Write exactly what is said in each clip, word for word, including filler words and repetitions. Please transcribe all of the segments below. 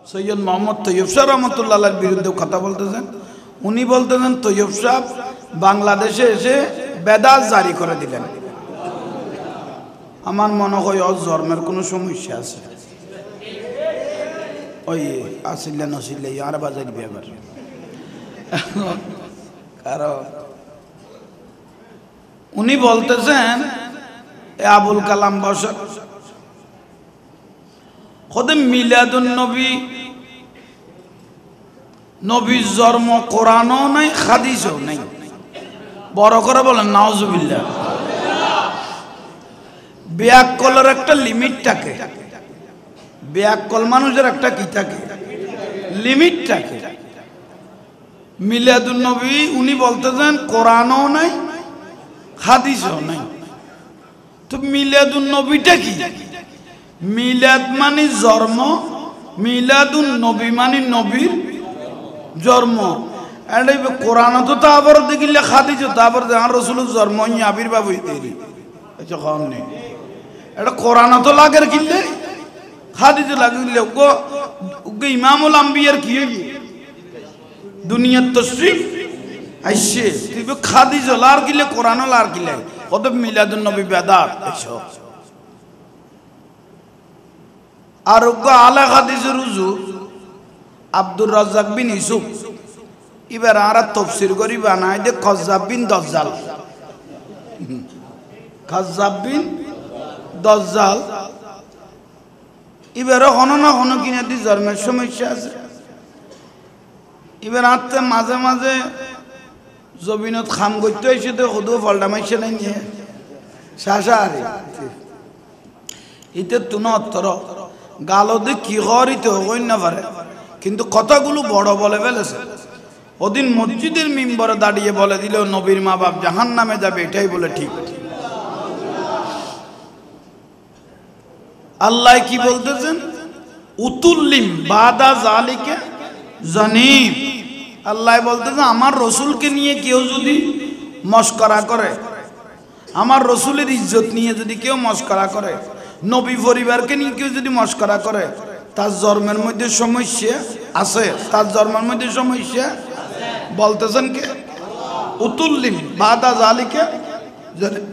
সৈয়দ মোহাম্মদ তৈয়ব শাহ রহমতুল্লাহ আলাইহির বিরুদ্ধে কথা বলতেছেন। উনি বলতেছেন তৈয়ব শাহ বাংলাদেশে এসে বেদাত জারি করে দিলেন। আমার মনে হয় ওর জন্মের কোনো সমস্যা আছে, ওই আসিলে নসিলে আর বাজারি ব্যাপার। কারণ উনি বলতেছেন আবুল কালাম বসর খোদে মিলাদুন নবী, নবীর জন্ম কোরআনও নাই হাদিসও নাই। বড় করে বলেন নাউজুবিল্লাহ। ব্যাককলের একটা লিমিট থাকে, ব্যাককল মানুষের একটা কি থাকে, লিমিট থাকে। মিলাদুন নবী উনি বলতেছেন কোরআনও নাই হাদিসও নাই। তো মিলাদুন নবীটা কি? মিলাদ মানে জন্ম, মিলাদুন নবী মানে নবীর জন্ম। এটা কোরআন তো তারপর দেখিলে হাদিস তারপর আর রসুলের জন্ম আবির্ভাব হইতে নেই। এটা কোরআন তো লাগের কিনলে হাদিস লাগিলে ইমামুল আম্বিয়ার কি দুনিয়ার তশরিফ আইসে তুই খাদিজ লার কিলে কোরআন লার কিলে কত মিলাদুন নবী বেদাত এসব। আর আলা হাদিসের হুজুর আব্দুর রাজ্জাক বিন ইউসুফ এবার আর তফসির করি বানাই দে কজ্জাব বিন দজ্জাল, কজ্জাব বিন দজ্জাল। এবারও হনো না হনো কিনা দি জন্মের সমস্যা আছে। এবার আত্মে মাঝে মাঝে জবিনত খাম করতে এসে তো সদু ফলটা মাইছে নাই নিয়ে শাসা আরে ইতে তুন অত্তর গালদে কি হরিতে হইন না পারে, কিন্তু কথাগুলো বড় বলে ফেলেছে। ওদিন মসজিদের মিম্বরে দাঁড়িয়ে বলে দিল নবীর মা বাপ জাহান নামে যাবে, এটাই বলে ঠিক। আল্লাহ কি বলতেছেন? উতুল্লিম বাদা জালিকে জানিম। আল্লাহ বলতেছেন আমার রসুলকে নিয়ে কেউ যদি মস্করা করে, আমার রসুলের ইজ্জত নিয়ে যদি কেউ মস্করা করে, নবী পরিবারকে নিয়ে কেউ যদি মস্করা করে, তার জন্মের মধ্যে সমস্যা আছে, তার জন্মের মধ্যে সমস্যা বলতেছেন কে? উতুল্লিম বাদা জালিকে জানিম।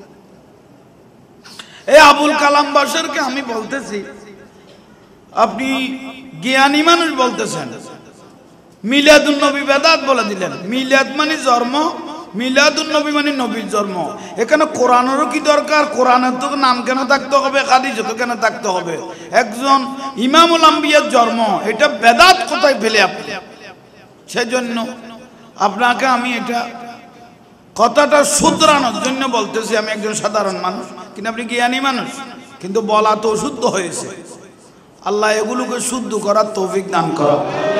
এই আবুল কালাম বাসারকে আমি বলতেছি, আপনি জ্ঞানী মানুষ বলতেছেন মিলাদুন নবী বেদাত বলে দিলেন। মিলাদ মানে জন্ম, মিলাদুন নবী মানে নবীর জন্ম। এখানে কোরআনেরও কি দরকার? কোরআনের তো নাম কেন থাকতে হবে, হাদিস তো কেন থাকতে হবে? একজন ইমামুল আম্বিয়ার জন্ম, এটা বেদাত কোথায় ফেলে আপনি? সেজন্য আপনাকে আমি এটা কথাটা শুধরানোর জন্য বলতেছি। আমি একজন সাধারণ মানুষ, কিন্তু আপনি জ্ঞানী মানুষ, কিন্তু বলা তো শুদ্ধ হয়েছে। আল্লাহ এগুলোকে শুদ্ধ করার তৌফিক দান করো।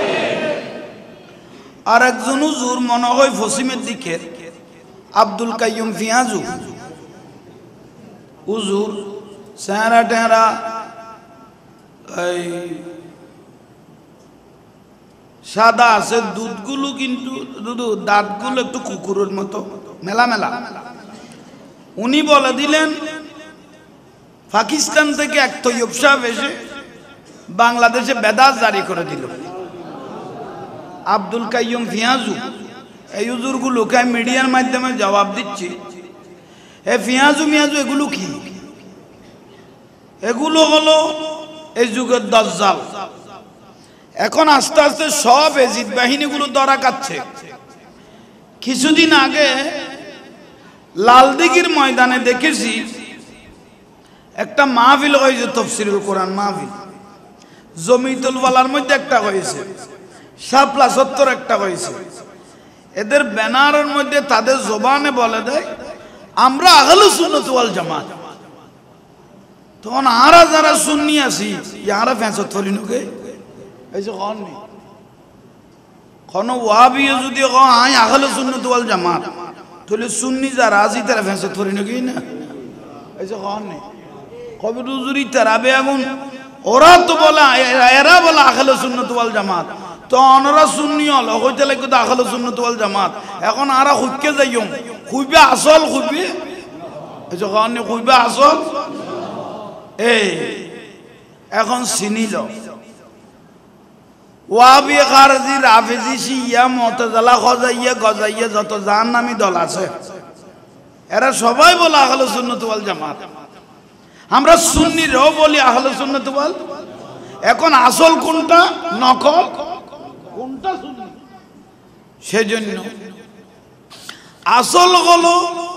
আর একজন হুজুর মনে হয় ফসিমের দিকে আব্দুল কাইয়ুম ফিয়াজু হুজুর, চেহারা টেহারা এই সাদা আছে, দুধগুলো কিন্তু দাঁতগুলো একটু কুকুরের মতো মেলা মেলা। উনি বলে দিলেন পাকিস্তান থেকে এক তৈয়ব সাহেব এসে বাংলাদেশে বেদাত জারি করে দিল। আব্দুল কাইয়ুম ফিয়াজু এই হুজুরগুলোকে মিডিয়ার মাধ্যমে জবাব দিচ্ছি, এ ফিয়াজু মিয়াজু এগুলো কি? এগুলো হলো এই যুগের দাজ্জাল। এখন আস্তে আস্তে সব এজিদ বাহিনীগুলো ধরা খাচ্ছে। কিছুদিন আগে লালদিঘির ময়দানে দেখেছি একটা মাহফিল হয়েছে, তাফসীরুল কোরআন মাহফিল। জমিতুল ওয়ালার মধ্যে একটা হয়েছে, শাপলা সত্তর একটা হয়েছে। এদের ব্যানারের মধ্যে তাদের জবানে বলে দেয় আমরা আহলুস সুন্নাত ওয়াল জামাত। তখন আরা যারা সুন্নি আছি ইয়ারা ফ্যাঁসত ফরিনুকে এই যে কন নি কোন ওয়াহাবি যদি কয় আই আহলুস সুন্নাত ওয়াল জামাত, তাহলে সুন্নি যারা আছি তারা ফ্যাঁসত ফরিনুকে না এই যে কন নি কবি হুজুরি তারাবে এমন। ওরা তো বলে এরা বলে আহলুস সুন্নাত ওয়াল জামাত, তো অনরা সুন্নি হল হইতে লাগবে তো আহলুস সুন্নাত ওয়াল জামাত। এখন আরা হুইকে যাইম খুইবে আসল খুইবে এই যে কন নি খুইবে আসল। এই এখন চিনিল ওয়াহাবি, খারজি, রাফিজি, শিয়া, মুতাজিলা, খজাইয়া, গজাইয়া যত জাহান্নামী দল আছে এরা সবাই বলে আহলে সুন্নাত ওয়াল জামাত। আমরা সুন্নিরাও বলি আহলে সুন্নাত ওয়াল। এখন আসল কোনটা, নকল কোনটা সুন্নি? সেজন্য আসল হলো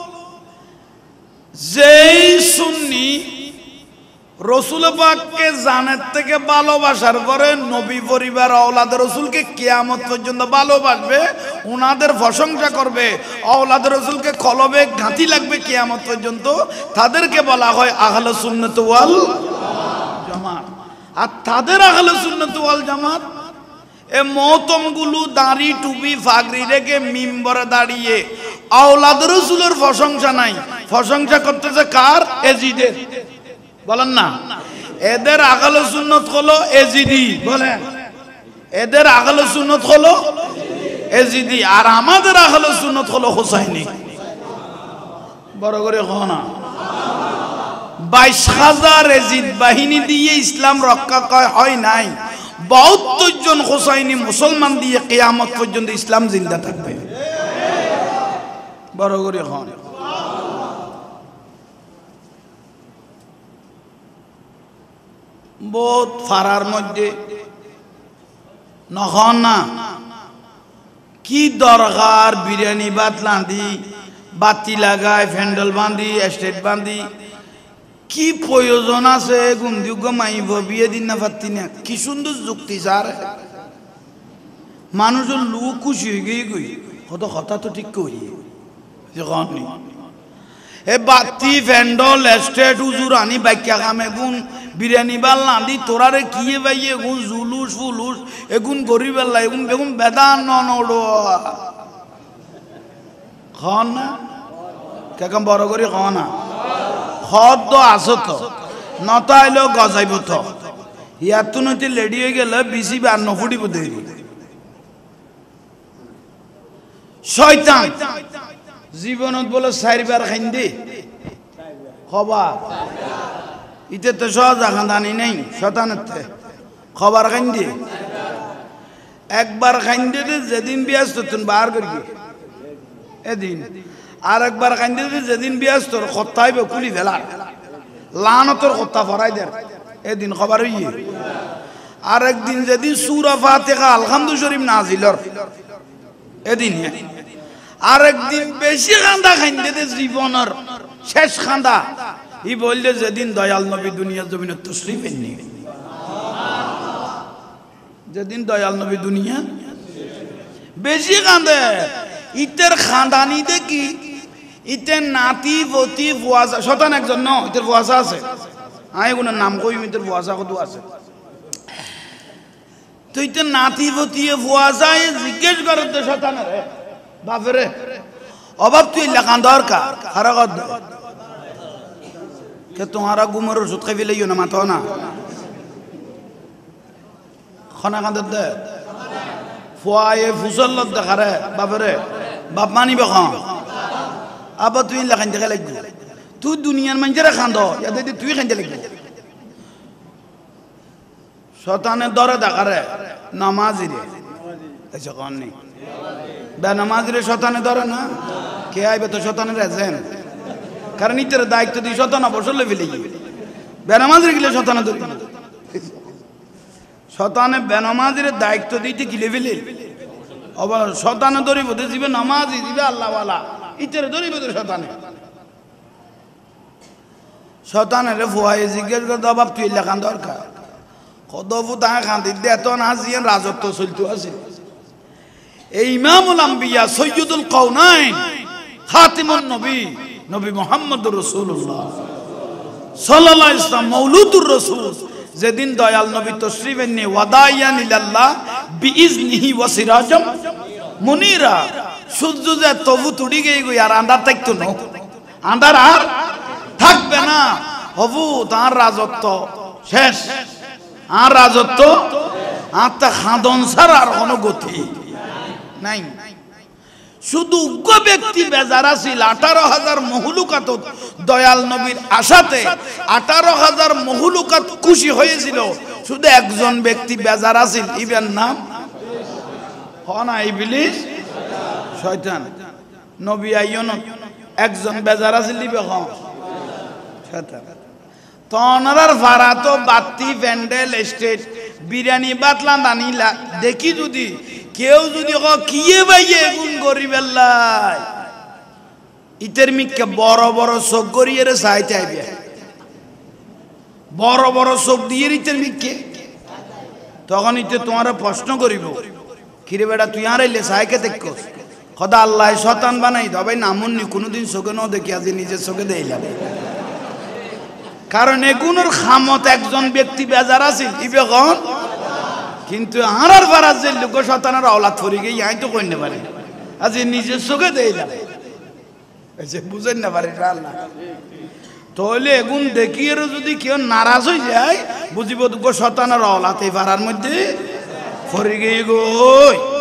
যেই সুন্নি রসুল পাককে জানের থেকে ভালোবাসার পরে নবী পরিবার আওলাদ রসুলকে কিয়ামত পর্যন্ত ভালোবাসবে, ওনাদের প্রশংসা করবে, আওলাদ রসুলকে কলবে ঘাঁটি লাগবে কিয়ামত পর্যন্ত, তাদেরকে বলা হয় আহলে সুন্নাত ওয়াল জামাত। আর তাদের আহলে সুন্নাত ওয়াল জামাত এ মহতমগুলো দাড়ি টুপি ফাগরি রেখে মিম্বরে দাঁড়িয়ে আওলাদ রসুলের প্রশংসা নাই, প্রশংসা করতেছে কার? এজিদের। বলেন না, এদের আহলে সুন্নাত হলো এজিদি। বলেন, এদের আহলে সুন্নাত হলো এজিদি, আর আমাদের আহলে সুন্নাত হলো হুসাইনি। বড় করে কও না। বাইশ হাজার এজিদ বাহিনী দিয়ে ইসলাম রক্ষা হয় নাই, বাহাত্তর জন হুসাইনি মুসলমান দিয়ে কিয়ামত পর্যন্ত ইসলাম জিন্দা থাকবে। বড় করে কও। বহুত ফারার মধ্যে নখন না কি দরকার বিরিয়ানি ভাত লাঁধি, বাতি লাগায়, ফ্যান্ডেল বাঁধি, স্টেট বাঁধি, কি প্রয়োজন আছে? গুমদিউ মাইব বিয়ে দিন না পারতি না। কি সুন্দর যুক্তি স্যার, মানুষের লোক খুশি হয়ে গিয়ে গই কত কথা তো ঠিক করি এ বাতি ফ্যান্ডল স্টেট উজুর আনি বাইকা কামে গুণ বিরিয়ানি বাল লাঁধি তোরারে কিয়ে বাইয়ে এগুন জুলুস ফুলুস এগুন গরিব আল্লাহ এগুন বেগুন বেদান নড়ো খন না কেমন বড় করে খ না খদ তো আসো তো নতা আইলেও গজাইব তো ইয়ার তো নইতে লেডি হয়ে গেলে বিসি বার নফুটিব দেরি শয়তান জীবনত বলে চারিবার খাইন্দে খবর ইতে তো সহজ খানদানি নেই শতানের খবর খাইন্দে একবার খাইন্দে যেদিন বিয়াস তোর বার করি এদিন আর একবার খাইন্দে যেদিন বিয়াস তোর কত্তাইবে কুলি ফেলা লান তোর কত্তা ফরাই দেয় এদিন খবর হইয়ে আর একদিন যেদিন সূরা ফাতিহা আলহামদুলিল্লাহ শরীফ নাজিলর এদিন আর একদিন বেশি খান্দা খাইন্দে জীবনের শেষ খান্দা ই বললে যেদিন দয়াল নবী দুনিয়া জমিনে তশরিফ এনে যেদিন দয়াল নবী দুনিয়া বেশি কান্দে ইতের খানদানি দেখি ইতের নাতি পতি ফুয়াশা শতান একজন ন ইতের ফুয়াশা আছে আয় এগুলোর নাম কই ইতের ফুয়াশা কত আছে তো ইতের নাতি পতি ফুয়াশা জিজ্ঞেস করতে শতানের বাপরে অভাব তুই লেখান দরকার খারাপ কে তোমারা গুমর ওষুধ খাই ফেলে না মাথা না খনা কাঁদের দে ফুয়ায়ে ফুসল দেখারে বাপরে বাপ মানিবে খান আবার তুই লেখান দেখে লাগবে তুই দুনিয়ার মানুষেরা খান্দ ইয়াতে তুই খাইতে লাগবে শতানের দরে দেখারে নামাজি রে এসে কন নেই বে নামাজি রে শতানে ধরে না কে আইবে তো শতানের এজেন কারণ ইতের দায়িত্ব দিয়ে শতানা বসলে ফেলে গিয়ে বেনামাজির গিলে শতানা ধরি শতানে বেনামাজির দায়িত্ব দিতে গিলে ফেলে আবার শতানে ধরিব দিবে নামাজি দিবে আল্লাহওয়ালা ইতের ধরিব তো শতানে শতানের ফুয়াই জিজ্ঞেস করতে অভাব তুই লেখান দরকার কত ফুতা খান্দি দেত না জিয়ান রাজত্ব চলতে আছে এই ইমামুল আম্বিয়া সৈয়দুল কাউনাইন খাতিমুন নবী নবী মুহাম্মদুর রাসূলুল্লাহ সাল্লাল্লাহু আলাইহি ওয়াসাল্লাম মাওলুদুর রাসূল যেদিন দয়াল নবী তশরিফ এনে ওয়াদাইয়ান ইলাল্লাহ বিইজনিহি ওয়া সিরাজাম মুনিরা সূর্য যে তবু তুড়ি গই গই আর আন্ধার থাকতো না আন্ধার আর থাকবে না হবু তার রাজত্ব শেষ আর রাজত্ব আর তা খাদন ছাড়া আর কোনো গতি নাই শুধু উগ্র ব্যক্তি বেজার আছিল আঠারো হাজার মহুলুকাত দয়াল নবীর আশাতে আঠারো হাজার মহুলুকাত খুশি হয়েছিল শুধু একজন ব্যক্তি বেজার আছিল ইবের নাম হনা ইবলিস শয়তান নবী আইয়ন একজন বেজার আছিল ইবে হ শয়তান তনার ভাড়া তো বাতি প্যান্ডেল স্টেজ বিরিয়ানি বাতলা দানিলা দেখি যদি কেউ যদি ক কিয়ে বাইয়ে গুণ করি বেল্লাই ইতের মিকে বড় বড় চোখ করিয়ে চাইতে আইবে বড় বড় চোখ দিয়ে ইতের মিকে তখন ইতে তোমার প্রশ্ন করিব কিরে বেটা তুই আর এলে সাইকে দেখো খোদা আল্লাহ শতান বানাই তবে নামুননি কোনোদিন চোখে ন দেখি আজ নিজের চোখে দেইলাম কারণ এগুনোর খামত একজন ব্যক্তি বেজার আছে ইবে কন কিন্তু আনার পারার যে লোক শতানের আওলাদ ফরি গিয়ে আই তো কইতে পারে আজ নিজের চোখে দেইলাম এসে বুঝেন না পারে আল্লাহ তাহলে এগুন দেখিয়ে যদি কেউ নারাজ হয়ে যায় বুঝিব গো শতানের আওলাদ এই পাড়ার মধ্যে ফরি গিয়ে গো